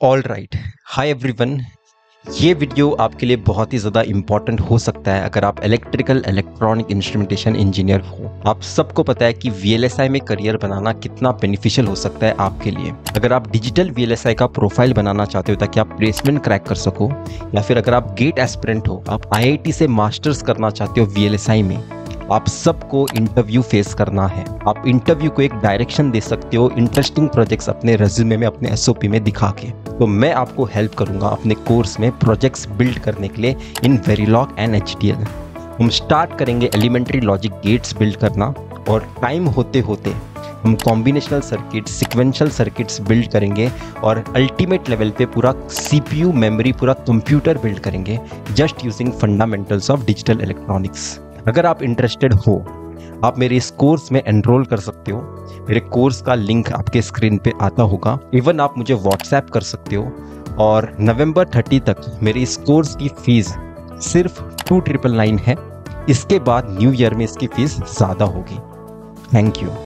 All right, hi everyone. ये video आपके लिए बहुत ही ज़्यादा इम्पॉर्टेंट हो सकता है अगर आप इलेक्ट्रिकल इलेक्ट्रॉनिक इंस्ट्रूमेंटेशन इंजीनियर हो। आप सबको पता है कि VLSI में करियर बनाना कितना बेनिफिशियल हो सकता है आपके लिए। अगर आप डिजिटल VLSI का प्रोफाइल बनाना चाहते हो ताकि आप प्लेसमेंट क्रैक कर सको, या फिर अगर आप गेट एस्पिरेंट हो, आप IIT से मास्टर्स करना चाहते हो VLSI में, आप सबको इंटरव्यू फेस करना है। आप इंटरव्यू को एक डायरेक्शन दे सकते हो इंटरेस्टिंग प्रोजेक्ट्स अपने रेज्यूमे में, अपने SOP में दिखा के। तो मैं आपको हेल्प करूंगा अपने कोर्स में प्रोजेक्ट्स बिल्ड करने के लिए इन वेरिलॉग एंड HDL। हम स्टार्ट करेंगे एलिमेंट्री लॉजिक गेट्स बिल्ड करना, और टाइम होते होते हम combinational circuits, sequential circuits build करेंगे, और अल्टीमेट लेवल पे पूरा CPU मेमोरी, पूरा कंप्यूटर बिल्ड करेंगे just using fundamentals of digital electronics. अगर आप इंटरेस्टेड हो, आप मेरे इस कोर्स में एनरोल कर सकते हो। मेरे कोर्स का लिंक आपके स्क्रीन पे आता होगा। इवन आप मुझे व्हाट्सएप कर सकते हो। और नवंबर 30 तक मेरी इस कोर्स की फीस सिर्फ 2999 है। इसके बाद न्यू ईयर में इसकी फीस ज़्यादा होगी। Thank you.